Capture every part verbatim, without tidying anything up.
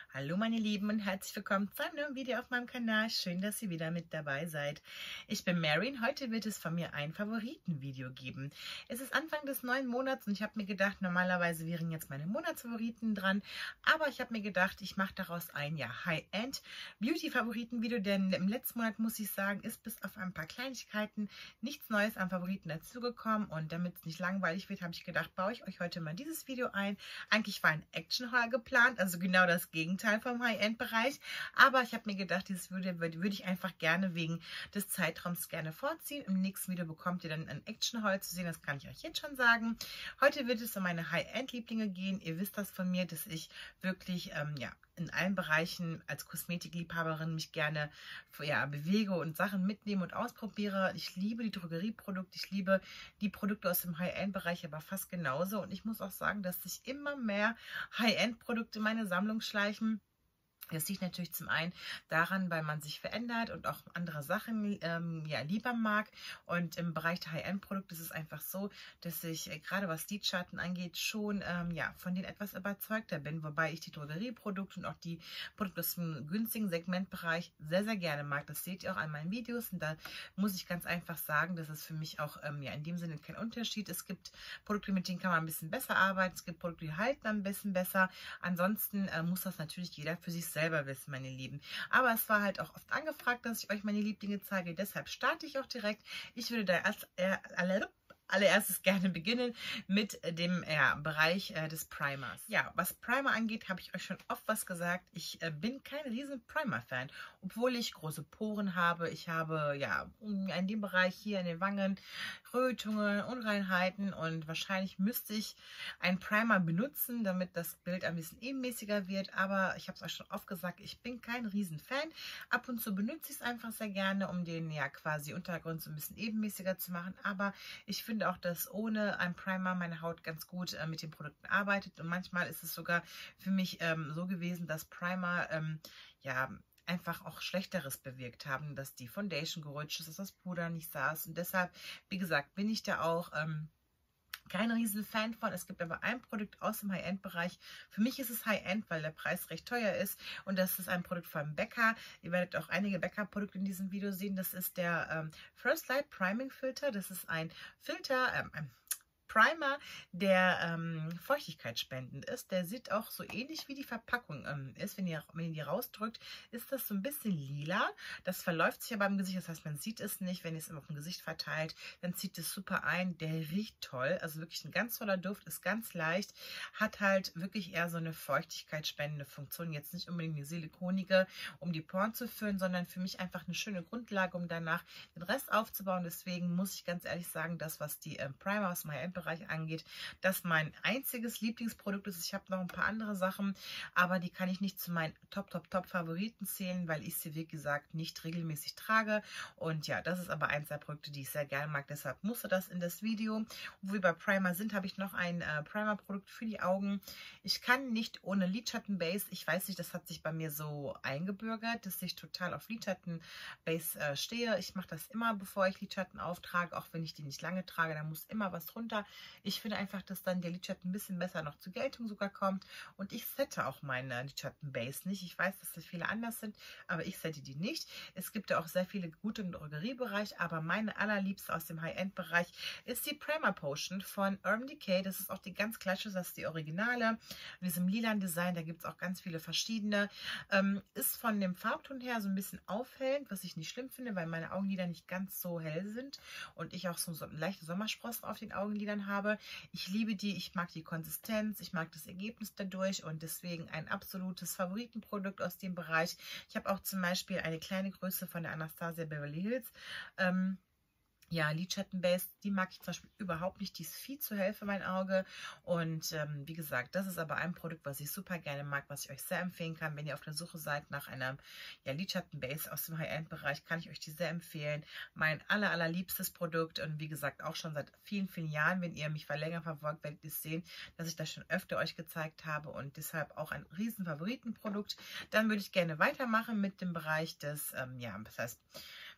Hallo meine Lieben und herzlich willkommen zu einem neuen Video auf meinem Kanal. Schön, dass ihr wieder mit dabei seid. Ich bin Mary und heute wird es von mir ein Favoritenvideo geben. Es ist Anfang des neuen Monats und ich habe mir gedacht, normalerweise wären jetzt meine Monatsfavoriten dran, aber ich habe mir gedacht, ich mache daraus ein ja, High-End Beauty-Favoriten-Video, denn im letzten Monat, muss ich sagen, ist bis auf ein paar Kleinigkeiten nichts Neues an Favoriten dazugekommen und damit es nicht langweilig wird, habe ich gedacht, baue ich euch heute mal dieses Video ein. Eigentlich war ein Action-Haul geplant, also genau das Gegenteil vom High-End-Bereich, aber ich habe mir gedacht, dieses Video würde, würde ich einfach gerne wegen des Zeitraums gerne vorziehen. Im nächsten Video bekommt ihr dann ein Action-Haul zu sehen, das kann ich euch jetzt schon sagen. Heute wird es um meine High-End-Lieblinge gehen. Ihr wisst das von mir, dass ich wirklich ähm, ja, in allen Bereichen als Kosmetikliebhaberin mich gerne ja, bewege und Sachen mitnehme und ausprobiere. Ich liebe die Drogerieprodukte, ich liebe die Produkte aus dem High-End-Bereich, aber fast genauso. Und ich muss auch sagen, dass sich immer mehr High-End-Produkte in meine Sammlung schleichen. Das liegt natürlich zum einen daran, weil man sich verändert und auch andere Sachen ähm, ja, lieber mag. Und im Bereich der High-End-Produkte ist es einfach so, dass ich äh, gerade was Lidschatten angeht, schon ähm, ja, von denen etwas überzeugter bin. Wobei ich die Drogerieprodukte und auch die Produkte aus dem günstigen Segmentbereich sehr, sehr gerne mag. Das seht ihr auch an meinen Videos. Und da muss ich ganz einfach sagen, dass es für mich auch ähm, ja, in dem Sinne kein Unterschied. Es gibt Produkte, mit denen kann man ein bisschen besser arbeiten. Es gibt Produkte, die halten ein bisschen besser. Ansonsten äh, muss das natürlich jeder für sich selbst selber wissen, meine Lieben. Aber es war halt auch oft angefragt, dass ich euch meine Lieblinge zeige. Deshalb starte ich auch direkt. Ich würde da erst äh, alle allererstes gerne beginnen mit dem ja, Bereich äh, des Primers. Ja, was Primer angeht, habe ich euch schon oft was gesagt. Ich äh, bin kein riesen Primer-Fan, obwohl ich große Poren habe. Ich habe ja in dem Bereich hier in den Wangen Rötungen, Unreinheiten und wahrscheinlich müsste ich einen Primer benutzen, damit das Bild ein bisschen ebenmäßiger wird. Aber ich habe es euch schon oft gesagt, ich bin kein riesen Fan. Ab und zu benutze ich es einfach sehr gerne, um den ja quasi Untergrund so ein bisschen ebenmäßiger zu machen. Aber ich finde auch, dass ohne einen Primer meine Haut ganz gut äh, mit den Produkten arbeitet. Und manchmal ist es sogar für mich ähm, so gewesen, dass Primer ähm, ja einfach auch Schlechteres bewirkt haben, dass die Foundation gerutscht ist, dass das Puder nicht saß. Und deshalb, wie gesagt, bin ich da auch ähm, kein riesen Fan von. Es gibt aber ein Produkt aus dem High-End-Bereich. Für mich ist es High-End, weil der Preis recht teuer ist. Und das ist ein Produkt von Becca. Ihr werdet auch einige Becca-Produkte in diesem Video sehen. Das ist der ähm, First Light Priming Filter. Das ist ein Filter, ähm, ein Primer, der ähm, feuchtigkeitsspendend ist. Der sieht auch so ähnlich wie die Verpackung ähm, ist. Wenn ihr, wenn ihr die rausdrückt, ist das so ein bisschen lila. Das verläuft sich aber im Gesicht, das heißt, man sieht es nicht. Wenn ihr es auf dem Gesicht verteilt, dann zieht es super ein. Der riecht toll, also wirklich ein ganz toller Duft, ist ganz leicht, hat halt wirklich eher so eine feuchtigkeitsspendende Funktion. Jetzt nicht unbedingt eine silikonige, um die Poren zu füllen, sondern für mich einfach eine schöne Grundlage, um danach den Rest aufzubauen. Deswegen muss ich ganz ehrlich sagen, das, was die ähm, Primer aus dem High-End Bereich angeht, das mein einziges Lieblingsprodukt ist. Ich habe noch ein paar andere Sachen, aber die kann ich nicht zu meinen Top, Top, Top Favoriten zählen, weil ich sie, wie gesagt, nicht regelmäßig trage. Und ja, das ist aber eins der Produkte, die ich sehr gerne mag. Deshalb musste das in das Video. Wo wir bei Primer sind, habe ich noch ein äh, Primer-Produkt für die Augen. Ich kann nicht ohne Lidschatten-Base. Ich weiß nicht, das hat sich bei mir so eingebürgert, dass ich total auf Lidschatten-Base äh, stehe. Ich mache das immer, bevor ich Lidschatten auftrage, auch wenn ich die nicht lange trage. Da muss immer was drunter. Ich finde einfach, dass dann der Lidschatten ein bisschen besser noch zur Geltung sogar kommt. Und ich sette auch meine Lidschatten-Base nicht. Ich weiß, dass das viele anders sind, aber ich sette die nicht. Es gibt ja auch sehr viele gute im Drogeriebereich, aber meine allerliebste aus dem High-End-Bereich ist die Primer Potion von Urban Decay. Das ist auch die ganz klassische, das ist die Originale. In diesem lilanen Design, da gibt es auch ganz viele verschiedene. Ähm, ist von dem Farbton her so ein bisschen aufhellend, was ich nicht schlimm finde, weil meine Augenlider nicht ganz so hell sind und ich auch so, so leichte Sommersprossen auf den Augenlidern habe. Ich liebe die, ich mag die Konsistenz, ich mag das Ergebnis dadurch und deswegen ein absolutes Favoritenprodukt aus dem Bereich. Ich habe auch zum Beispiel eine kleine Größe von der Anastasia Beverly Hills. Ähm, Ja, Lidschatten-Base, die mag ich zum Beispiel überhaupt nicht. Die ist viel zu hell für mein Auge. Und ähm, wie gesagt, das ist aber ein Produkt, was ich super gerne mag, was ich euch sehr empfehlen kann. Wenn ihr auf der Suche seid nach einer ja, Lidschatten-Base aus dem High-End-Bereich, kann ich euch die sehr empfehlen. Mein aller, allerliebstes Produkt und wie gesagt auch schon seit vielen, vielen Jahren. Wenn ihr mich länger verfolgt, werdet ihr sehen, dass ich das schon öfter euch gezeigt habe und deshalb auch ein riesen Favoritenprodukt. Dann würde ich gerne weitermachen mit dem Bereich des, ähm, ja, das heißt,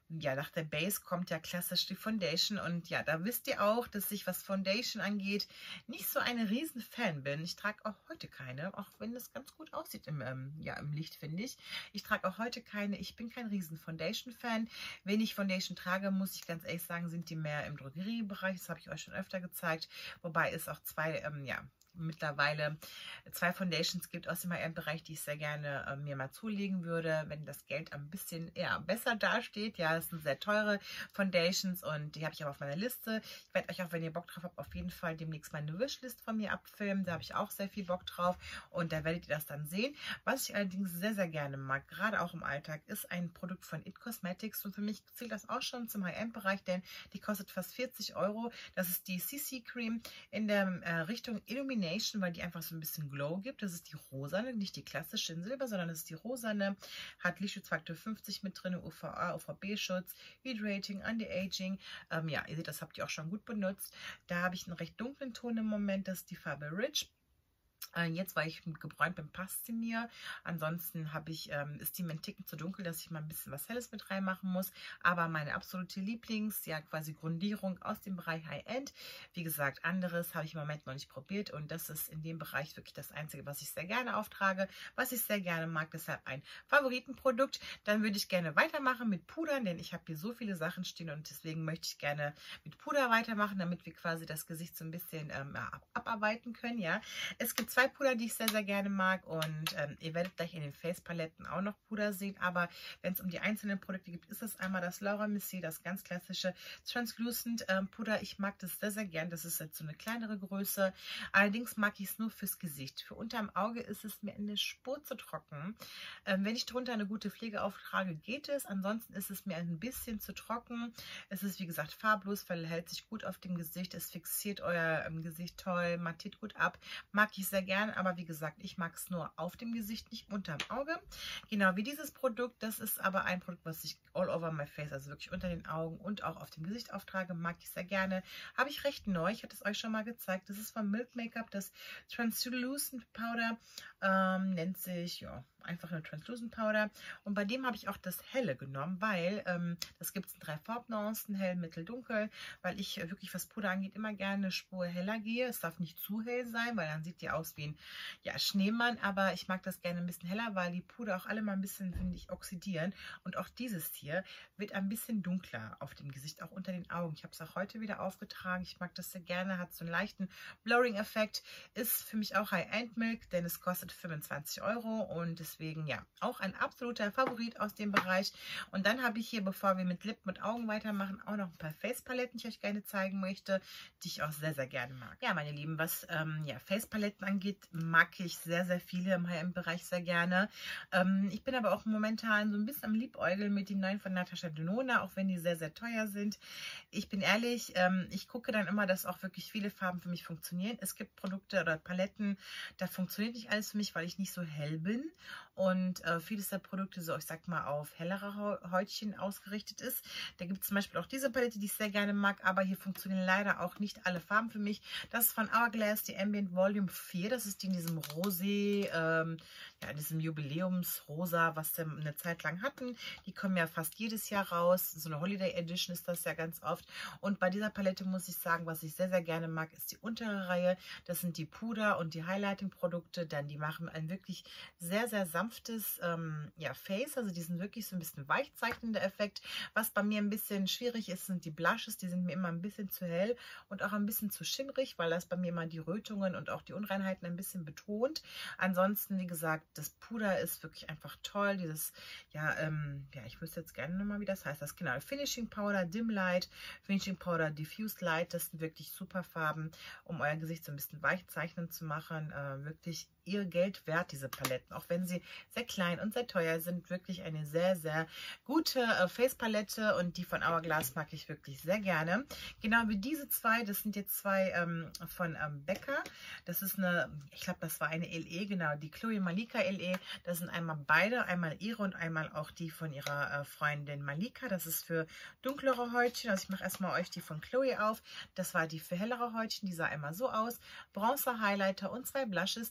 ja, nach der Base kommt ja klassisch die Foundation. Und ja, da wisst ihr auch, dass ich, was Foundation angeht, nicht so eine riesen Fan bin. Ich trage auch heute keine, auch wenn das ganz gut aussieht im, ähm, ja, im Licht, finde ich. Ich trage auch heute keine. Ich bin kein riesen Foundation-Fan. Wenn ich Foundation trage, muss ich ganz ehrlich sagen, sind die mehr im Drogeriebereich. Das habe ich euch schon öfter gezeigt. Wobei es auch zwei, ähm, ja, mittlerweile zwei Foundations gibt aus dem High-End-Bereich, die ich sehr gerne äh, mir mal zulegen würde, wenn das Geld ein bisschen eher besser dasteht. Ja, das sind sehr teure Foundations und die habe ich auch auf meiner Liste. Ich werde euch auch, wenn ihr Bock drauf habt, auf jeden Fall demnächst meine Wishlist von mir abfilmen. Da habe ich auch sehr viel Bock drauf und da werdet ihr das dann sehen. Was ich allerdings sehr, sehr gerne mag, gerade auch im Alltag, ist ein Produkt von It Cosmetics und für mich zählt das auch schon zum High-End-Bereich, denn die kostet fast vierzig Euro. Das ist die C C-Cream in der äh, Richtung Illumination, weil die einfach so ein bisschen Glow gibt. Das ist die rosane, nicht die klassische in Silber, sondern das ist die rosane. Hat Lichtschutzfaktor fünfzig mit drin, U V A, U V B-Schutz, Hydrating, Anti-Aging. Ähm, ja, ihr seht, das habt ihr auch schon gut benutzt. Da habe ich einen recht dunklen Ton im Moment, das ist die Farbe Rich. Jetzt, weil ich gebräunt bin, passt sie mir. Ansonsten habe ich, ähm, ist die mir ein Ticken zu dunkel, dass ich mal ein bisschen was Helles mit reinmachen muss. Aber meine absolute Lieblings, ja quasi Grundierung aus dem Bereich High-End. Wie gesagt, anderes habe ich im Moment noch nicht probiert. Und das ist in dem Bereich wirklich das Einzige, was ich sehr gerne auftrage, was ich sehr gerne mag. Deshalb ein Favoritenprodukt. Dann würde ich gerne weitermachen mit Pudern, denn ich habe hier so viele Sachen stehen und deswegen möchte ich gerne mit Puder weitermachen, damit wir quasi das Gesicht so ein bisschen ähm, abarbeiten können. Ja, es gibt zwei Puder, die ich sehr, sehr gerne mag und ähm, ihr werdet gleich in den Face-Paletten auch noch Puder sehen, aber wenn es um die einzelnen Produkte geht, ist es einmal das Laura Mercier, das ganz klassische Translucent ähm, Puder. Ich mag das sehr, sehr gern. Das ist jetzt so eine kleinere Größe. Allerdings mag ich es nur fürs Gesicht. Für unterm Auge ist es mir eine Spur zu trocken. Ähm, wenn ich drunter eine gute Pflege auftrage, geht es. Ansonsten ist es mir ein bisschen zu trocken. Es ist, wie gesagt, farblos, verhält sich gut auf dem Gesicht. Es fixiert euer ähm, Gesicht toll, mattiert gut ab. Mag ich sehr gern, aber wie gesagt, ich mag es nur auf dem Gesicht, nicht unterm Auge. Genau wie dieses Produkt. Das ist aber ein Produkt, was ich all over my face, also wirklich unter den Augen und auch auf dem Gesicht auftrage. Mag ich sehr gerne. Habe ich recht neu. Ich hatte es euch schon mal gezeigt. Das ist von Milk Makeup, das Translucent Powder. Ähm, nennt sich, ja, einfach eine Translucent Powder. Und bei dem habe ich auch das Helle genommen, weil ähm, das gibt es in drei Farbnuancen, hell, mittel, dunkel, weil ich äh, wirklich, was Puder angeht, immer gerne eine Spur heller gehe. Es darf nicht zu hell sein, weil dann sieht die aus wie ein ja, Schneemann, aber ich mag das gerne ein bisschen heller, weil die Puder auch alle mal ein bisschen, finde ich, oxidieren. Und auch dieses hier wird ein bisschen dunkler auf dem Gesicht, auch unter den Augen. Ich habe es auch heute wieder aufgetragen. Ich mag das sehr gerne, hat so einen leichten Blurring-Effekt. Ist für mich auch High-End-Milk, denn es kostet fünfundzwanzig Euro und deswegen, ja, auch ein absoluter Favorit aus dem Bereich. Und dann habe ich hier, bevor wir mit Lippen und Augen weitermachen, auch noch ein paar Face-Paletten, die ich euch gerne zeigen möchte, die ich auch sehr, sehr gerne mag. Ja, meine Lieben, was ähm, ja, Face-Paletten angeht, mag ich sehr, sehr viele im High-End-Bereich sehr gerne. Ähm, ich bin aber auch momentan so ein bisschen am Liebäugeln mit den neuen von Natasha Denona, auch wenn die sehr, sehr teuer sind. Ich bin ehrlich, ähm, ich gucke dann immer, dass auch wirklich viele Farben für mich funktionieren. Es gibt Produkte oder Paletten, da funktioniert nicht alles für mich, weil ich nicht so hell bin und äh, vieles der Produkte so, ich sag mal, auf hellere Häutchen ausgerichtet ist. Da gibt es zum Beispiel auch diese Palette, die ich sehr gerne mag, aber hier funktionieren leider auch nicht alle Farben für mich. Das ist von Hourglass, die Ambient Volume vier. Das ist die in diesem Rosé, ähm, ja, in diesem Jubiläumsrosa, was wir eine Zeit lang hatten. Die kommen ja fast jedes Jahr raus. So eine Holiday Edition ist das ja ganz oft. Und bei dieser Palette muss ich sagen, was ich sehr, sehr gerne mag, ist die untere Reihe. Das sind die Puder- und die Highlighting-Produkte. Dann die machen ein wirklich sehr, sehr sanftes ähm, ja, Face. Also die sind wirklich so ein bisschen weichzeichnender Effekt. Was bei mir ein bisschen schwierig ist, sind die Blushes. Die sind mir immer ein bisschen zu hell und auch ein bisschen zu schimmrig, weil das bei mir immer die Rötungen und auch die Unreinheiten ein bisschen betont. Ansonsten, wie gesagt, das Puder ist wirklich einfach toll. Dieses, ja, ähm, ja, ich wüsste jetzt gerne nochmal, wie das heißt. Das genau, Finishing Powder, Dim Light, Finishing Powder, Diffused Light. Das sind wirklich super Farben, um euer Gesicht so ein bisschen weich zeichnen zu machen. Äh, wirklich ihr Geld wert, diese Paletten. Auch wenn sie sehr klein und sehr teuer sind. Wirklich eine sehr, sehr gute äh, Face-Palette und die von Hourglass mag ich wirklich sehr gerne. Genau wie diese zwei, das sind jetzt zwei ähm, von ähm, Becca. Das ist eine, ich glaube, das war eine L E, genau, die Chloe Malika L E. Das sind einmal beide, einmal ihre und einmal auch die von ihrer äh, Freundin Malika. Das ist für dunklere Häutchen. Also ich mache erstmal euch die von Chloe auf. Das war die für hellere Häutchen. Die sah einmal so aus. Bronzer Highlighter und zwei Blushes. Die Blushes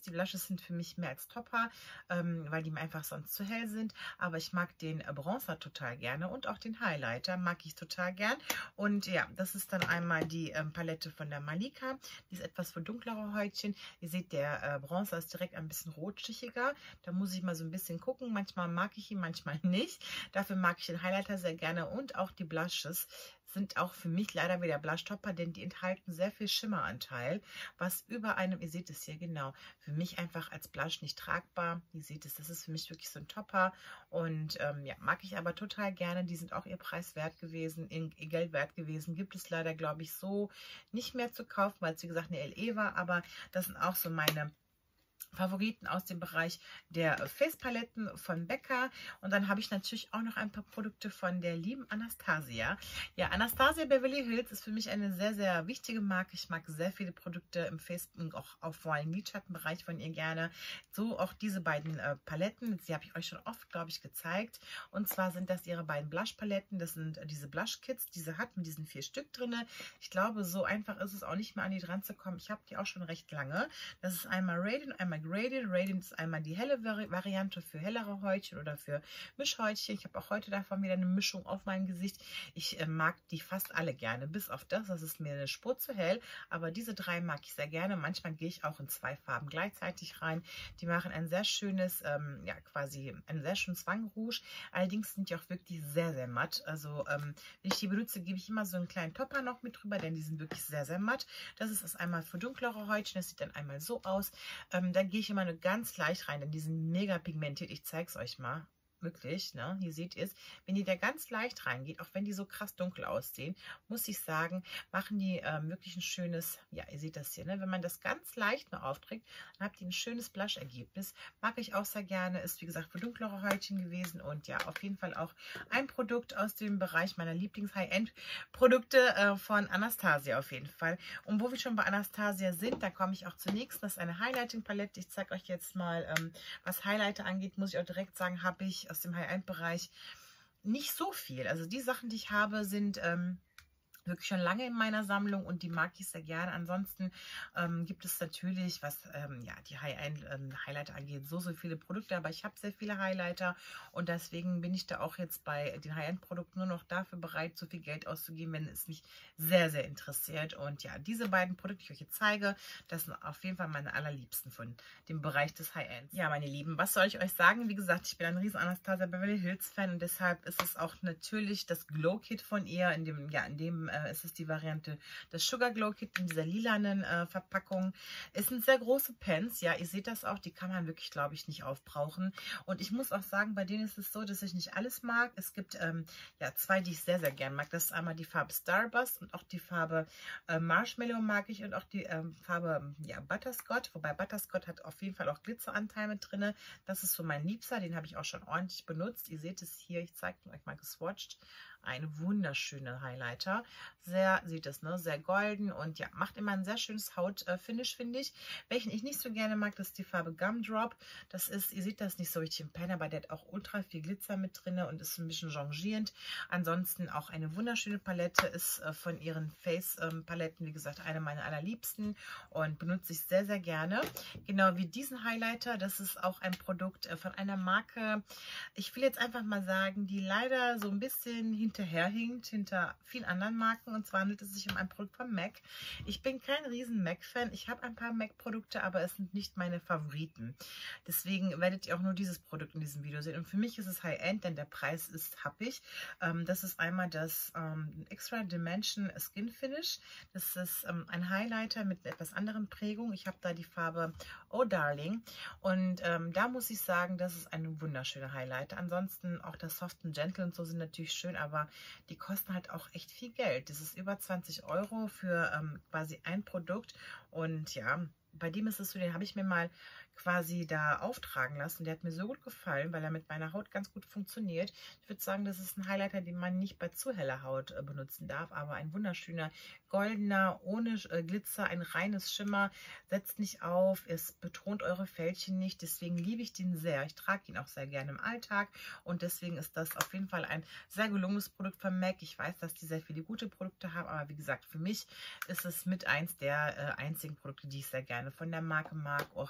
sind für mich mehr als Topper, ähm, weil die mir einfach sonst zu hell sind. Aber ich mag den Bronzer total gerne und auch den Highlighter mag ich total gern. Und ja, das ist dann einmal die ähm, Palette von der Malika. Die ist etwas für dunklere Häutchen. Ihr seht, der äh, Bronzer ist direkt ein bisschen rotschichiger. Da muss ich mal so ein bisschen gucken. Manchmal mag ich ihn, manchmal nicht. Dafür mag ich den Highlighter sehr gerne und auch die Blushes sind auch für mich leider wieder Blushtopper, denn die enthalten sehr viel Schimmeranteil, was über einem, ihr seht es hier genau, für mich einfach als Blush nicht tragbar. Ihr seht es, das ist für mich wirklich so ein Topper und ähm, ja, mag ich aber total gerne. Die sind auch ihr Preis wert gewesen, ihr Geld wert gewesen. Gibt es leider, glaube ich, so nicht mehr zu kaufen, weil es wie gesagt eine L E war, aber das sind auch so meine Favoriten aus dem Bereich der Face-Paletten von Becca. Und dann habe ich natürlich auch noch ein paar Produkte von der lieben Anastasia. Ja, Anastasia Beverly Hills ist für mich eine sehr, sehr wichtige Marke. Ich mag sehr viele Produkte im Face- und auch auf vor allem Lidschattenbereich von ihr gerne. So auch diese beiden äh, Paletten. Die habe ich euch schon oft, glaube ich, gezeigt. Und zwar sind das ihre beiden Blush-Paletten. Das sind äh, diese Blush-Kits, die sie hat mit diesen vier Stück drin. Ich glaube, so einfach ist es auch nicht mehr an die dran zu kommen. Ich habe die auch schon recht lange. Das ist einmal Radiant, einmal Radiant. Radiant ist einmal die helle Vari Variante für hellere Häutchen oder für Mischhäutchen. Ich habe auch heute davon wieder eine Mischung auf meinem Gesicht. Ich äh, mag die fast alle gerne, bis auf das. Das ist mir eine Spur zu hell, aber diese drei mag ich sehr gerne. Manchmal gehe ich auch in zwei Farben gleichzeitig rein. Die machen ein sehr schönes, ähm, ja quasi ein sehr schönes Wangenrouge. Allerdings sind die auch wirklich sehr, sehr matt. Also ähm, wenn ich die benutze, gebe ich immer so einen kleinen Topper noch mit drüber, denn die sind wirklich sehr, sehr matt. Das ist das einmal für dunklere Häutchen. Das sieht dann einmal so aus. Ähm, da gehe ich immer nur ganz leicht rein, denn die sind mega pigmentiert. Ich zeige es euch mal. Wirklich, ne? Hier seht ihr es, wenn die da ganz leicht reingeht, auch wenn die so krass dunkel aussehen, muss ich sagen, machen die ähm, wirklich ein schönes, ja, ihr seht das hier, ne? Wenn man das ganz leicht nur aufträgt, dann habt ihr ein schönes Blush-Ergebnis. Mag ich auch sehr gerne, ist wie gesagt für dunklere Häutchen gewesen und ja, auf jeden Fall auch ein Produkt aus dem Bereich meiner Lieblings-High-End-Produkte äh, von Anastasia auf jeden Fall. Und wo wir schon bei Anastasia sind, da komme ich auch zunächst, das ist eine Highlighting-Palette. Ich zeige euch jetzt mal, ähm, was Highlighter angeht, muss ich auch direkt sagen, habe ich aus dem High-End-Bereich nicht so viel. Also die Sachen, die ich habe, sind ähm, wirklich schon lange in meiner Sammlung und die mag ich sehr gerne. Ansonsten ähm, gibt es natürlich, was ähm, ja, die High-End-Highlighter ähm, angeht, so, so viele Produkte, aber ich habe sehr viele Highlighter und deswegen bin ich da auch jetzt bei den High-End-Produkten nur noch dafür bereit, so viel Geld auszugeben, wenn es mich sehr, sehr interessiert. Und ja, diese beiden Produkte, die ich euch jetzt zeige, das sind auf jeden Fall meine allerliebsten von dem Bereich des High-Ends. Ja, meine Lieben, was soll ich euch sagen? Wie gesagt, ich bin ein riesen Anastasia Beverly Hills Fan und deshalb ist es auch natürlich das Glow Kit von ihr, in dem, ja, in dem äh, es ist die Variante des Sugar Glow Kit in dieser lilanen äh, Verpackung. Es sind sehr große Pens, ja, ihr seht das auch, die kann man wirklich, glaube ich, nicht aufbrauchen. Und ich muss auch sagen, bei denen ist es so, dass ich nicht alles mag. Es gibt ähm, ja zwei, die ich sehr, sehr gern mag. Das ist einmal die Farbe Starburst und auch die Farbe äh, Marshmallow mag ich und auch die ähm, Farbe ja, Butterscotch, wobei Butterscotch hat auf jeden Fall auch Glitzeranteil mit drin. Das ist so mein Liebster, den habe ich auch schon ordentlich benutzt. Ihr seht es hier, ich zeige euch mal geswatcht. Ein wunderschöner Highlighter. Sehr, sieht es, ne? Sehr golden und ja, macht immer ein sehr schönes Hautfinish, finde ich. Welchen ich nicht so gerne mag, das ist die Farbe Gumdrop. Das ist, ihr seht das nicht so richtig im Pen, aber der hat auch ultra viel Glitzer mit drin und ist ein bisschen changierend. Ansonsten auch eine wunderschöne Palette, ist äh, von ihren Face-Paletten, wie gesagt, eine meiner allerliebsten und benutze ich sehr, sehr gerne. Genau wie diesen Highlighter, das ist auch ein Produkt äh, von einer Marke, ich will jetzt einfach mal sagen, die leider so ein bisschen hinterherhinkt, hinter vielen anderen Marken. Und zwar handelt es sich um ein Produkt von M A C. Ich bin kein riesen M A C-Fan. Ich habe ein paar M A C-Produkte, aber es sind nicht meine Favoriten. Deswegen werdet ihr auch nur dieses Produkt in diesem Video sehen. Und für mich ist es High-End, denn der Preis ist happig. Ähm, das ist einmal das ähm, Extra Dimension Skin Finish. Das ist ähm, ein Highlighter mit etwas anderen Prägung. Ich habe da die Farbe Oh Darling. Und ähm, da muss ich sagen, das ist ein wunderschöner Highlighter. Ansonsten auch das Soft and Gentle und so sind natürlich schön, aber die kosten halt auch echt viel Geld. Das ist über zwanzig Euro für ähm, quasi ein Produkt. Und ja, bei dem ist es so, den habe ich mir mal quasi da auftragen lassen. Der hat mir so gut gefallen, weil er mit meiner Haut ganz gut funktioniert. Ich würde sagen, das ist ein Highlighter, den man nicht bei zu heller Haut äh, benutzen darf, aber ein wunderschöner, goldener, ohne äh, Glitzer, ein reines Schimmer, setzt nicht auf, es betont eure Fältchen nicht, deswegen liebe ich den sehr. Ich trage ihn auch sehr gerne im Alltag und deswegen ist das auf jeden Fall ein sehr gelungenes Produkt von M A C. Ich weiß, dass die sehr viele gute Produkte haben, aber wie gesagt, für mich ist es mit eins der äh, einzigen Produkte, die ich sehr gerne von der Marke mag, auch, auch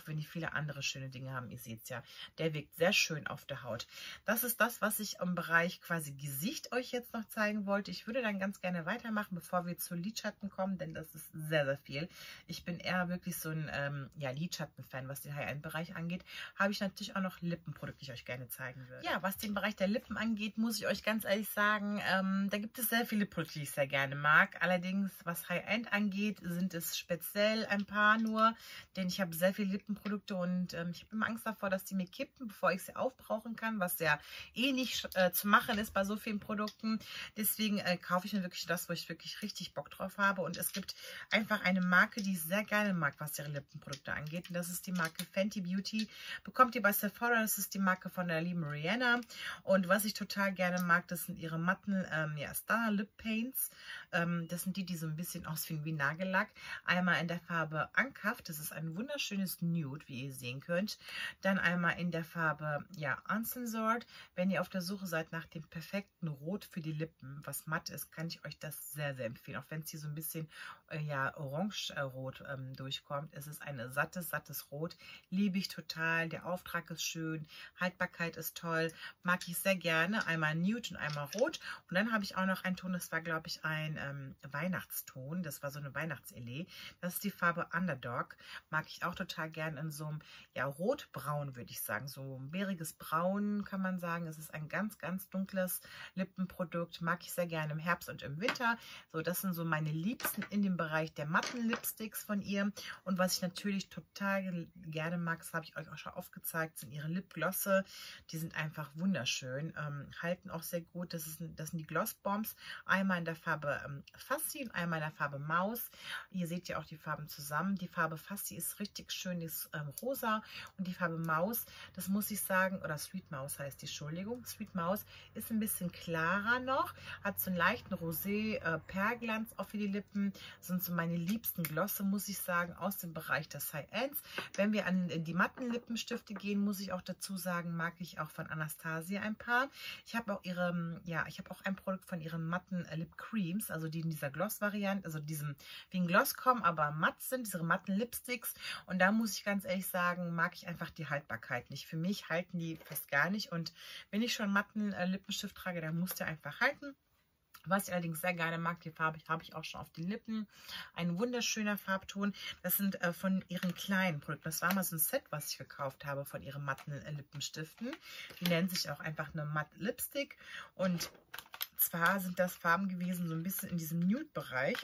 auch wenn die viele andere schöne Dinge haben. Ihr seht es ja, der wirkt sehr schön auf der Haut. Das ist das, was ich im Bereich quasi Gesicht euch jetzt noch zeigen wollte. Ich würde dann ganz gerne weitermachen, bevor wir zu Lidschatten kommen, denn das ist sehr, sehr viel. Ich bin eher wirklich so ein ähm, ja, Lidschatten-Fan, was den High-End-Bereich angeht. Habe ich natürlich auch noch Lippenprodukte, die ich euch gerne zeigen würde. Ja, was den Bereich der Lippen angeht, muss ich euch ganz ehrlich sagen, ähm, da gibt es sehr viele Produkte, die ich sehr gerne mag. Allerdings, was High-End angeht, sind es speziell ein paar nur, denn ich habe sehr viele Lippenprodukte und ähm, ich habe immer Angst davor, dass die mir kippen, bevor ich sie aufbrauchen kann, was ja eh nicht äh, zu machen ist bei so vielen Produkten. Deswegen äh, kaufe ich mir wirklich das, wo ich wirklich richtig Bock drauf habe. Und es gibt einfach eine Marke, die ich sehr gerne mag, was ihre Lippenprodukte angeht. Und das ist die Marke Fenty Beauty. Bekommt ihr bei Sephora, das ist die Marke von der lieben Rihanna. Und was ich total gerne mag, das sind ihre matten ähm, ja, Star Lip Paints. Ähm, das sind die, die so ein bisschen aussehen wie Nagellack. Einmal in der Farbe Uncuffed, das ist ein wunderschönes Nude, wie ihr sehen könnt. Dann einmal in der Farbe ja, Uncensored. Wenn ihr auf der Suche seid nach dem perfekten Rot für die Lippen, was matt ist, kann ich euch das sehr, sehr empfehlen. Auch wenn es hier so ein bisschen äh, ja, orange-rot ähm, durchkommt. Es ist ein sattes, sattes Rot. Liebe ich total. Der Auftrag ist schön. Haltbarkeit ist toll. Mag ich sehr gerne. Einmal Nude und einmal Rot. Und dann habe ich auch noch einen Ton, das war, glaube ich, ein ähm, Weihnachtston. Das war so eine Weihnachtselee. Das ist die Farbe Underdog. Mag ich auch total gern in so einem ja, rotbraun, würde ich sagen. So ein bäriges Braun, kann man sagen. Es ist ein ganz, ganz dunkles Lippenprodukt. Mag ich sehr gerne im Herbst und im Winter. So, das sind so meine Liebsten in dem Bereich der matten Lipsticks von ihr. Und was ich natürlich total gerne mag, das habe ich euch auch schon aufgezeigt, sind ihre Lipglosse. Die sind einfach wunderschön. Ähm, halten auch sehr gut. Das, ist, das sind die Glossbombs. Einmal in der Farbe ähm, Fassi und einmal in der Farbe Maus. Hier seht ihr auch die Farben zusammen. Die Farbe Fassi ist richtig schön, die ist ähm, rosa. Und die Farbe Maus, das muss ich sagen, oder Sweet Maus heißt die, Entschuldigung. Sweet Maus ist ein bisschen klarer noch, hat so einen leichten Rosé-Perlglanz äh, auch für die Lippen. Das sind so meine liebsten Glosse, muss ich sagen, aus dem Bereich des High-Ends. Wenn wir an die matten Lippenstifte gehen, muss ich auch dazu sagen, mag ich auch von Anastasia ein paar. Ich habe auch ihre, ja, ich habe auch ein Produkt von ihren matten äh, Lip Creams, also die in dieser Gloss-Variante, also diesem wie ein Gloss kommen, aber matt sind, diese matten Lipsticks. Und da muss ich ganz ehrlich sagen, mag ich einfach die Haltbarkeit nicht. Für mich halten die fast gar nicht. Und wenn ich schon matten äh, Lippenstift trage, dann muss der einfach halten. Was ich allerdings sehr gerne mag, die Farbe habe ich auch schon auf den Lippen. Ein wunderschöner Farbton. Das sind äh, von ihren kleinen Produkten. Das war mal so ein Set, was ich gekauft habe von ihren matten äh, Lippenstiften. Die nennen sich auch einfach eine Matte Lipstick. Und zwar sind das Farben gewesen, so ein bisschen in diesem Nude-Bereich.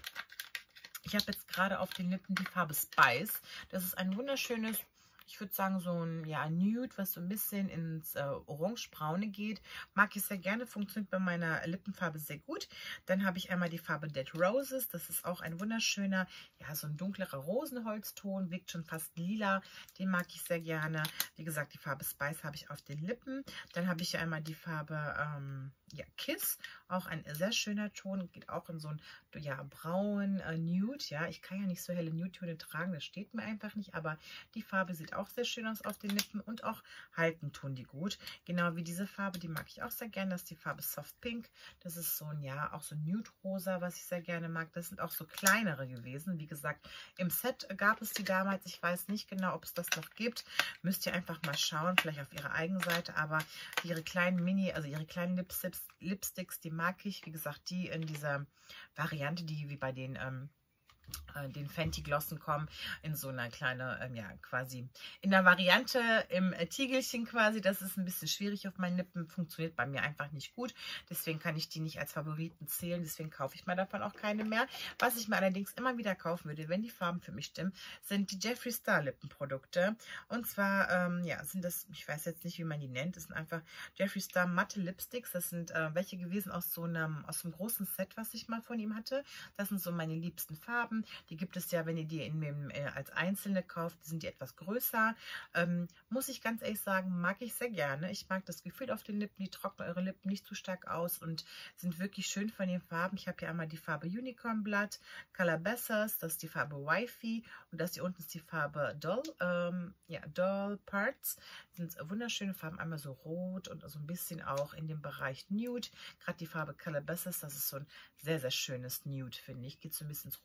Ich habe jetzt gerade auf den Lippen die Farbe Spice. Das ist ein wunderschönes, ich würde sagen, so ein ja, Nude, was so ein bisschen ins äh, Orange-Braune geht. Mag ich sehr gerne, funktioniert bei meiner Lippenfarbe sehr gut. Dann habe ich einmal die Farbe Dead Roses. Das ist auch ein wunderschöner, ja, so ein dunklerer Rosenholzton, wirkt schon fast lila. Den mag ich sehr gerne. Wie gesagt, die Farbe Spice habe ich auf den Lippen. Dann habe ich einmal die Farbe ähm, ja, Kiss, auch ein sehr schöner Ton, geht auch in so ein ja, braun äh, Nude. Ja, ich kann ja nicht so helle Nude-Töne tragen, das steht mir einfach nicht, aber die Farbe sieht auch sehr schön aus auf den Lippen und auch halten tun die gut. Genau wie diese Farbe, die mag ich auch sehr gerne. Das ist die Farbe Soft Pink. Das ist so ein, ja, auch so Nude-Rosa, was ich sehr gerne mag. Das sind auch so kleinere gewesen. Wie gesagt, im Set gab es die damals. Ich weiß nicht genau, ob es das noch gibt. Müsst ihr einfach mal schauen, vielleicht auf ihrer eigenen Seite. Aber ihre kleinen Mini, also ihre kleinen Lipsticks, Lipsticks, die mag ich. Wie gesagt, die in dieser Variante, die wie bei den ähm, den Fenty Glossen kommen, in so einer kleine, ähm, ja, quasi in der Variante im äh, Tiegelchen quasi. Das ist ein bisschen schwierig auf meinen Lippen, funktioniert bei mir einfach nicht gut. Deswegen kann ich die nicht als Favoriten zählen, deswegen kaufe ich mir davon auch keine mehr. Was ich mir allerdings immer wieder kaufen würde, wenn die Farben für mich stimmen, sind die Jeffree Star Lippenprodukte. Und zwar, ähm, ja, sind das, ich weiß jetzt nicht, wie man die nennt, das sind einfach Jeffree Star matte Lipsticks. Das sind äh, welche gewesen aus so einem, aus einem großen Set, was ich mal von ihm hatte. Das sind so meine liebsten Farben. Die gibt es ja, wenn ihr die in dem, äh, als einzelne kauft, sind die etwas größer. Ähm, muss ich ganz ehrlich sagen, mag ich sehr gerne. Ich mag das Gefühl auf den Lippen, die trocknen eure Lippen nicht zu stark aus und sind wirklich schön von den Farben. Ich habe hier einmal die Farbe Unicorn Blood, Calabasas, das ist die Farbe Wifey und das hier unten ist die Farbe Doll, ähm, ja, Doll Parts. Das sind wunderschöne Farben, einmal so rot und so ein bisschen auch in dem Bereich Nude. Gerade die Farbe Calabasas, das ist so ein sehr, sehr schönes Nude, finde ich. Geht so ein bisschen ins Rosenholz.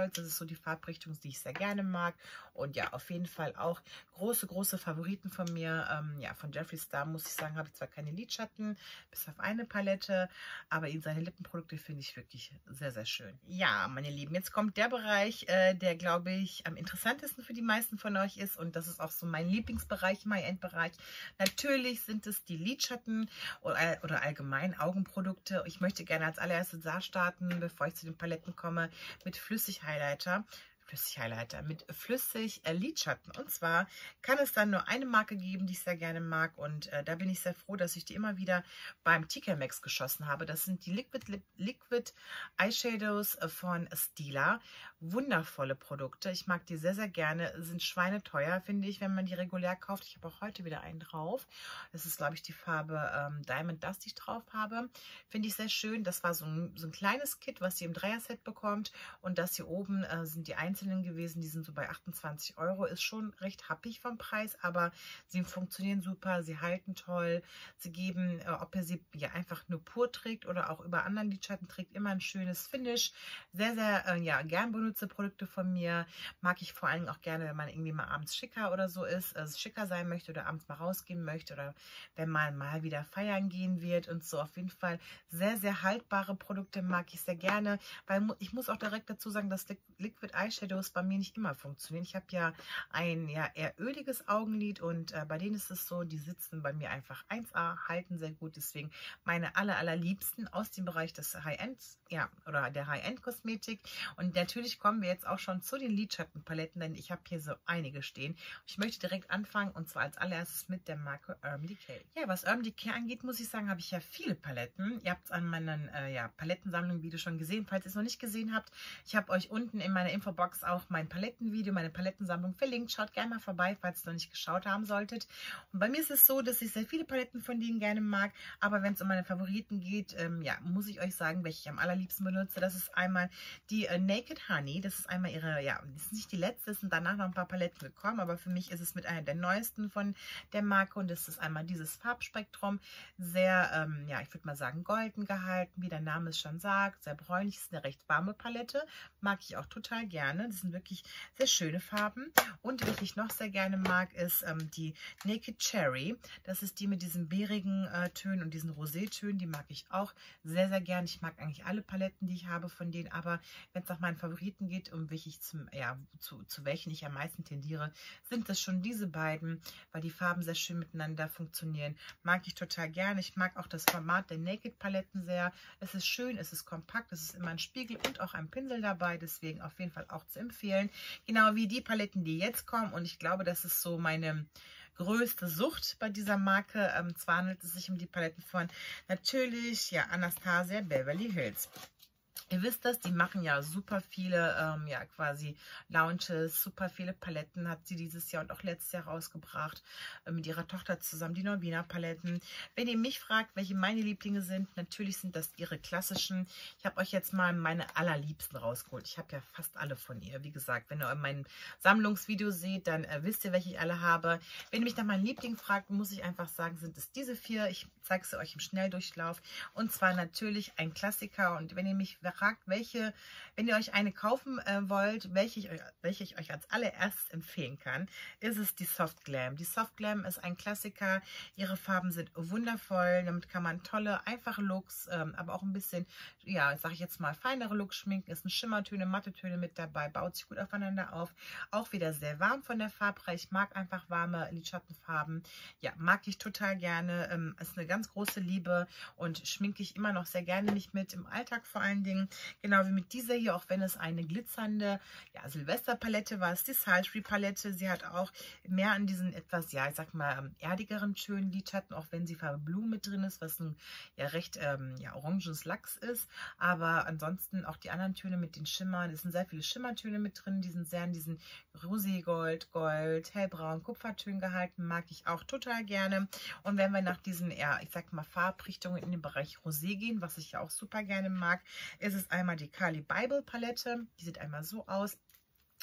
Rosé-Gold. Das ist so die Farbrichtung, die ich sehr gerne mag. Und ja, auf jeden Fall auch große, große Favoriten von mir. Ähm, ja, von Jeffree Star muss ich sagen, habe ich zwar keine Lidschatten, bis auf eine Palette, aber ihn seine Lippenprodukte finde ich wirklich sehr, sehr schön. Ja, meine Lieben, jetzt kommt der Bereich, äh, der, glaube ich, am interessantesten für die meisten von euch ist. Und das ist auch so mein Lieblingsbereich, mein Endbereich. Natürlich sind es die Lidschatten oder, oder allgemein Augenprodukte. Ich möchte gerne als allererstes da starten, bevor ich zu den Paletten komme, mit Flüssig-Highlighter. Flüssig-Highlighter mit Flüssig-Lidschatten. Und zwar kann es dann nur eine Marke geben, die ich sehr gerne mag. Und äh, da bin ich sehr froh, dass ich die immer wieder beim T K Maxx geschossen habe. Das sind die Liquid, Lip, Liquid Eyeshadows von Stila. Wundervolle Produkte. Ich mag die sehr, sehr gerne. Sind schweineteuer, finde ich, wenn man die regulär kauft. Ich habe auch heute wieder einen drauf. Das ist, glaube ich, die Farbe ähm, Diamond Dust, die ich drauf habe. Finde ich sehr schön. Das war so ein, so ein kleines Kit, was ihr im Dreier-Set bekommt. Und das hier oben äh, sind die einzelnen gewesen, die sind so bei achtundzwanzig Euro, ist schon recht happig vom Preis, aber sie funktionieren super, sie halten toll, sie geben, äh, ob ihr sie ja einfach nur pur trägt oder auch über anderen Lidschatten trägt, immer ein schönes Finish, sehr, sehr, äh, ja, gern benutze Produkte von mir, mag ich vor allem auch gerne, wenn man irgendwie mal abends schicker oder so ist, also schicker sein möchte oder abends mal rausgehen möchte oder wenn man mal wieder feiern gehen wird und so, auf jeden Fall sehr, sehr haltbare Produkte mag ich sehr gerne, weil ich muss auch direkt dazu sagen, dass Liquid Eyeshadow bei mir nicht immer funktionieren. Ich habe ja ein ja, eher öliges Augenlid und äh, bei denen ist es so, die sitzen bei mir einfach eins A, halten sehr gut. Deswegen meine aller, allerliebsten aus dem Bereich des High-End, ja, oder der High-End-Kosmetik. Und natürlich kommen wir jetzt auch schon zu den Lidschattenpaletten, denn ich habe hier so einige stehen. Ich möchte direkt anfangen und zwar als allererstes mit der Marke Urban Decay. Ja, was Urban Decay angeht, muss ich sagen, habe ich ja viele Paletten. Ihr habt es an meinen äh, ja, Palettensammlungen-Video schon gesehen. Falls ihr es noch nicht gesehen habt, ich habe euch unten in meiner Infobox auch mein Palettenvideo, meine Palettensammlung verlinkt. Schaut gerne mal vorbei, falls ihr noch nicht geschaut haben solltet. Und bei mir ist es so, dass ich sehr viele Paletten von denen gerne mag, aber wenn es um meine Favoriten geht, ähm, ja, muss ich euch sagen, welche ich am allerliebsten benutze. Das ist einmal die äh, Naked Honey. Das ist einmal ihre, ja, das ist nicht die letzte, es sind danach noch ein paar Paletten gekommen, aber für mich ist es mit einer der neuesten von der Marke und das ist einmal dieses Farbspektrum. Sehr, ähm, ja, ich würde mal sagen, golden gehalten, wie der Name es schon sagt. Sehr bräunlich, ist eine recht warme Palette. Mag ich auch total gerne. Das sind wirklich sehr schöne Farben. Und was ich noch sehr gerne mag, ist ähm, die Naked Cherry. Das ist die mit diesen beerigen äh, Tönen und diesen Rosé-Tönen. Die mag ich auch sehr, sehr gerne. Ich mag eigentlich alle Paletten, die ich habe von denen. Aber wenn es nach meinen Favoriten geht, um welche ich zum, ja, zu, zu welchen ich am meisten tendiere, sind das schon diese beiden, weil die Farben sehr schön miteinander funktionieren. Mag ich total gerne. Ich mag auch das Format der Naked Paletten sehr. Es ist schön, es ist kompakt, es ist immer ein Spiegel und auch ein Pinsel dabei. Deswegen auf jeden Fall auch zu empfehlen. Genau wie die Paletten, die jetzt kommen. Und ich glaube, das ist so meine größte Sucht bei dieser Marke. Ähm, zwar handelt es sich um die Paletten von natürlich ja Anastasia Beverly Hills. Ihr wisst das, die machen ja super viele, ähm, ja quasi Launches, super viele Paletten hat sie dieses Jahr und auch letztes Jahr rausgebracht, äh, mit ihrer Tochter zusammen, die Norvina Paletten. Wenn ihr mich fragt, welche meine Lieblinge sind, natürlich sind das ihre klassischen. Ich habe euch jetzt mal meine allerliebsten rausgeholt. Ich habe ja fast alle von ihr. Wie gesagt, wenn ihr mein Sammlungsvideo seht, dann äh, wisst ihr, welche ich alle habe. Wenn ihr mich nach meinen Lieblingen fragt, muss ich einfach sagen, sind es diese vier. Ich zeige sie euch im Schnelldurchlauf. Und zwar natürlich ein Klassiker. Und wenn ihr mich fragt, welche, wenn ihr euch eine kaufen äh, wollt, welche ich, euch, welche ich euch als allererstes empfehlen kann, ist es die Soft Glam. Die Soft Glam ist ein Klassiker. Ihre Farben sind wundervoll. Damit kann man tolle, einfache Looks, ähm, aber auch ein bisschen, ja, sage ich jetzt mal, feinere Looks schminken. Es sind Schimmertöne, Mattetöne mit dabei, baut sich gut aufeinander auf. Auch wieder sehr warm von der Farbreihe. Ich mag einfach warme Lidschattenfarben. Ja, mag ich total gerne. Ähm, ist eine ganz große Liebe und schminke ich immer noch sehr gerne nicht mit, im Alltag vor allen Dingen. Genau wie mit dieser hier, auch wenn es eine glitzernde ja, Silvesterpalette war, ist die Sultry Palette. Sie hat auch mehr an diesen etwas, ja, ich sag mal, erdigeren, schönen Lidschatten, auch wenn sie Farbe Blue mit drin ist, was ein ja recht ähm, ja, oranges Lachs ist. Aber ansonsten auch die anderen Töne mit den Schimmern. Es sind sehr viele Schimmertöne mit drin. Die sind sehr in diesen Roségold, Gold, hellbraun, Kupfertönen gehalten. Mag ich auch total gerne. Und wenn wir nach diesen, ja, ich sag mal, Farbrichtungen in den Bereich Rosé gehen, was ich ja auch super gerne mag, ist es einmal die Kali Bible Palette. Die sieht einmal so aus.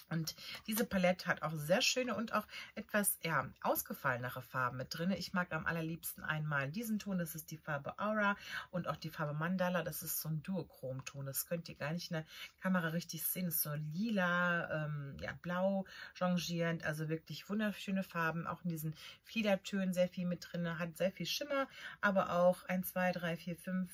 Und diese Palette hat auch sehr schöne und auch etwas ja, ausgefallenere Farben mit drin. Ich mag am allerliebsten einmal diesen Ton, das ist die Farbe Aura, und auch die Farbe Mandala, das ist so ein Duochrom-Ton. Das könnt ihr gar nicht in der Kamera richtig sehen. Das ist so lila, ähm, ja, blau changierend, also wirklich wunderschöne Farben. Auch in diesen Fliedertönen sehr viel mit drin, hat sehr viel Schimmer, aber auch eins, zwei, drei, vier, fünf,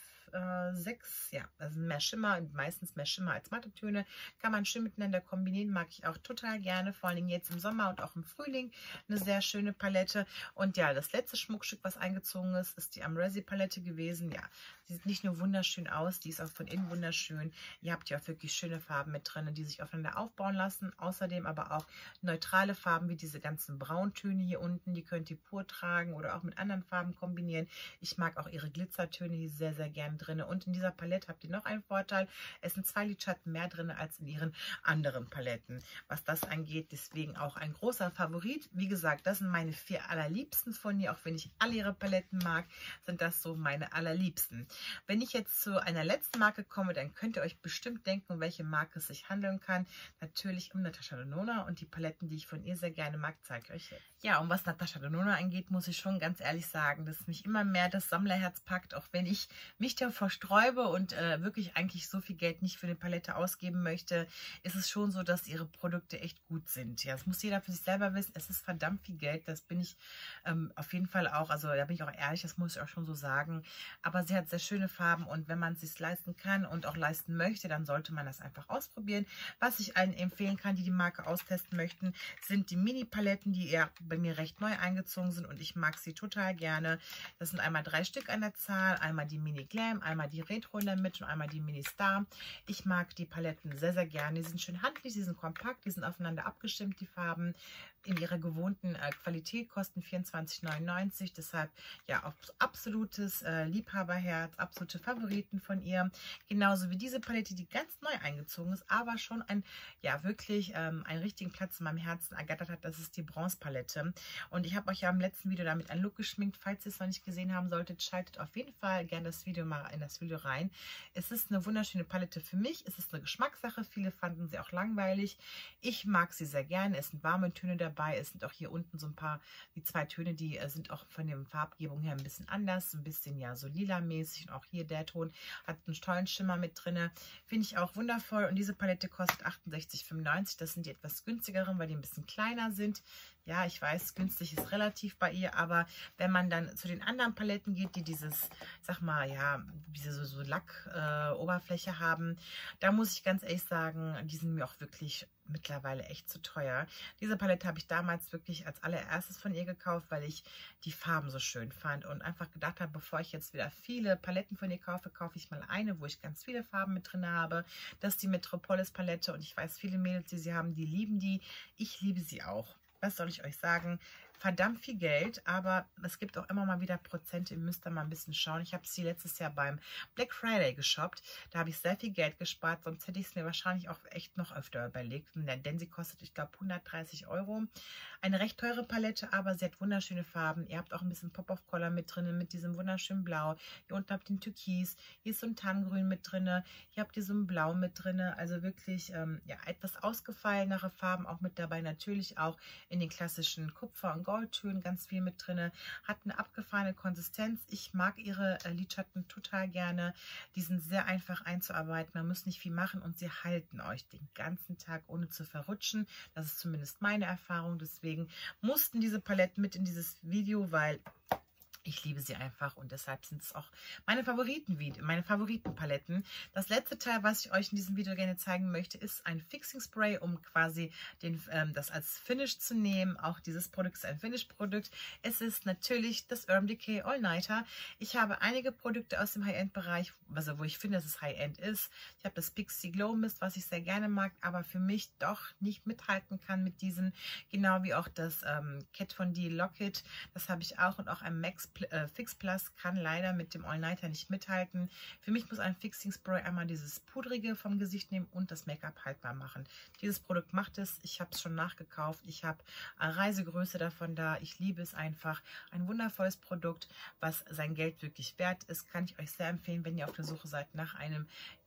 sechs, ja, also mehr Schimmer, meistens mehr Schimmer als Mattetöne, kann man schön miteinander kombinieren, mag ich auch total gerne, vor allem jetzt im Sommer und auch im Frühling, eine sehr schöne Palette. Und ja, das letzte Schmuckstück, was eingezogen ist, ist die Amrezi Palette gewesen. Ja, sie sieht nicht nur wunderschön aus, die ist auch von innen wunderschön. Ihr habt ja auch wirklich schöne Farben mit drin, die sich aufeinander aufbauen lassen, außerdem aber auch neutrale Farben wie diese ganzen Brauntöne hier unten, die könnt ihr pur tragen oder auch mit anderen Farben kombinieren. Ich mag auch ihre Glitzertöne hier sehr, sehr gerne drin. Und in dieser Palette habt ihr noch einen Vorteil, es sind zwei Lidschatten mehr drin als in ihren anderen Paletten, was das angeht. Deswegen auch ein großer Favorit. Wie gesagt, das sind meine vier allerliebsten von ihr, auch wenn ich alle ihre Paletten mag, sind das so meine allerliebsten. Wenn ich jetzt zu einer letzten Marke komme, dann könnt ihr euch bestimmt denken, um welche Marke es sich handeln kann. Natürlich um Natasha Denona, und die Paletten, die ich von ihr sehr gerne mag, zeige ich euch jetzt. Ja, und was Natasha Denona angeht, muss ich schon ganz ehrlich sagen, dass mich immer mehr das Sammlerherz packt, auch wenn ich mich davor sträube und äh, wirklich eigentlich so viel Geld nicht für eine Palette ausgeben möchte, ist es schon so, dass ihre Produkte echt gut sind. Ja, das muss jeder für sich selber wissen. Es ist verdammt viel Geld, das bin ich ähm, auf jeden Fall auch, also da bin ich auch ehrlich, das muss ich auch schon so sagen. Aber sie hat sehr schöne Farben, und wenn man es sich leisten kann und auch leisten möchte, dann sollte man das einfach ausprobieren. Was ich allen empfehlen kann, die die Marke austesten möchten, sind die Mini-Paletten, die ja bei mir recht neu eingezogen sind, und ich mag sie total gerne. Das sind einmal drei Stück an der Zahl, einmal die Mini Glam, einmal die Retro in der Mitte und einmal die Mini Star. Ich mag die Paletten sehr, sehr gerne. Die sind schön handlich, die sind kompakt, die sind aufeinander abgestimmt, die Farben. In ihrer gewohnten äh, Qualität kosten vierundzwanzig neunundneunzig. Deshalb ja auch absolutes äh, Liebhaberherz, absolute Favoriten von ihr. Genauso wie diese Palette, die ganz neu eingezogen ist, aber schon ein, ja wirklich ähm, einen richtigen Platz in meinem Herzen ergattert hat. Das ist die Bronze Palette. Und ich habe euch ja im letzten Video damit einen Look geschminkt. Falls ihr es noch nicht gesehen haben solltet, schaltet auf jeden Fall gerne das Video mal in das Video rein. Es ist eine wunderschöne Palette für mich. Es ist eine Geschmackssache. Viele fanden sie auch langweilig. Ich mag sie sehr gerne. Es sind warme Töne dabei. Es sind auch hier unten so ein paar, die zwei Töne, die äh, sind auch von der Farbgebung her ein bisschen anders, ein bisschen ja so lila-mäßig, und auch hier der Ton hat einen tollen Schimmer mit drin. Finde ich auch wundervoll, und diese Palette kostet achtundsechzig fünfundneunzig. Das sind die etwas günstigeren, weil die ein bisschen kleiner sind. Ja, ich weiß, günstig ist relativ bei ihr, aber wenn man dann zu den anderen Paletten geht, die dieses, sag mal, ja, diese so, so Lack-Oberfläche äh, haben, da muss ich ganz ehrlich sagen, die sind mir auch wirklich mittlerweile echt zu teuer. Diese Palette habe ich damals wirklich als allererstes von ihr gekauft, weil ich die Farben so schön fand und einfach gedacht habe, bevor ich jetzt wieder viele Paletten von ihr kaufe, kaufe ich mal eine, wo ich ganz viele Farben mit drin habe. Das ist die Metropolis Palette, und ich weiß, viele Mädels, die sie haben, die lieben die. Ich liebe sie auch. Was soll ich euch sagen? Verdammt viel Geld, aber es gibt auch immer mal wieder Prozente. Ihr müsst da mal ein bisschen schauen. Ich habe sie letztes Jahr beim Black Friday geshoppt. Da habe ich sehr viel Geld gespart, sonst hätte ich es mir wahrscheinlich auch echt noch öfter überlegt. Denn sie kostet, ich glaube, hundertdreißig Euro. Eine recht teure Palette, aber sie hat wunderschöne Farben. Ihr habt auch ein bisschen Pop-of-Color mit drin, mit diesem wunderschönen Blau. Hier unten habt ihr den Türkis. Hier ist so ein Tannengrün mit drin. Hier habt ihr so ein Blau mit drin. Also wirklich ähm, ja, etwas ausgefallenere Farben auch mit dabei. Natürlich auch in den klassischen Kupfer- und Goldtönen ganz viel mit drin. Hat eine abgefahrene Konsistenz. Ich mag ihre äh, Lidschatten total gerne. Die sind sehr einfach einzuarbeiten. Man muss nicht viel machen, und sie halten euch den ganzen Tag, ohne zu verrutschen. Das ist zumindest meine Erfahrung. Deswegen mussten diese Paletten mit in dieses Video, weil ich liebe sie einfach, und deshalb sind es auch meine Favoriten, meine Favoritenpaletten. Das letzte Teil, was ich euch in diesem Video gerne zeigen möchte, ist ein Fixing Spray, um quasi den, ähm, das als Finish zu nehmen. Auch dieses Produkt ist ein Finish-Produkt. Es ist natürlich das Urban Decay All Nighter. Ich habe einige Produkte aus dem High-End-Bereich, also wo ich finde, dass es High-End ist. Ich habe das Pixie Glow Mist, was ich sehr gerne mag, aber für mich doch nicht mithalten kann mit diesen. Genau wie auch das ähm, Kat Von D Locket. Das habe ich auch, und auch ein Max Fix Plus kann leider mit dem All Nighter nicht mithalten. Für mich muss ein Fixing Spray einmal dieses Pudrige vom Gesicht nehmen und das Make-up haltbar machen. Dieses Produkt macht es. Ich habe es schon nachgekauft. Ich habe eine Reisegröße davon da. Ich liebe es einfach. Ein wundervolles Produkt, was sein Geld wirklich wert ist. Kann ich euch sehr empfehlen, wenn ihr auf der Suche seid nach einem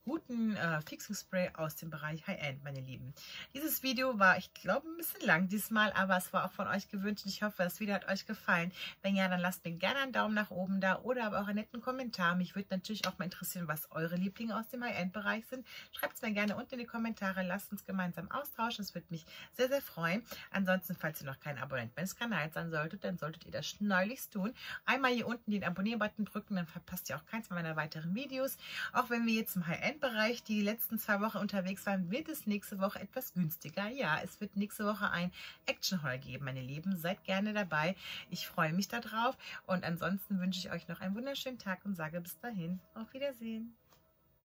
guten äh, Fixing Spray aus dem Bereich High-End, meine Lieben. Dieses Video war, ich glaube, ein bisschen lang diesmal, aber es war auch von euch gewünscht und ich hoffe, das Video hat euch gefallen. Wenn ja, dann lasst mir gerne einen Daumen nach oben da oder aber auch einen netten Kommentar. Mich würde natürlich auch mal interessieren, was eure Lieblinge aus dem High-End-Bereich sind. Schreibt es mir gerne unten in die Kommentare. Lasst uns gemeinsam austauschen. Das würde mich sehr, sehr freuen. Ansonsten, falls ihr noch kein Abonnent meines Kanals sein solltet, dann solltet ihr das schneulichst tun. Einmal hier unten den Abonnier-Button drücken, dann verpasst ihr auch keins meiner weiteren Videos. Auch wenn wir jetzt im High-End-Bereich die letzten zwei Wochen unterwegs waren, wird es nächste Woche etwas günstiger. Ja, es wird nächste Woche ein Action-Haul geben, meine Lieben. Seid gerne dabei. Ich freue mich darauf. Und ansonsten wünsche ich euch noch einen wunderschönen Tag und sage bis dahin. Auf Wiedersehen.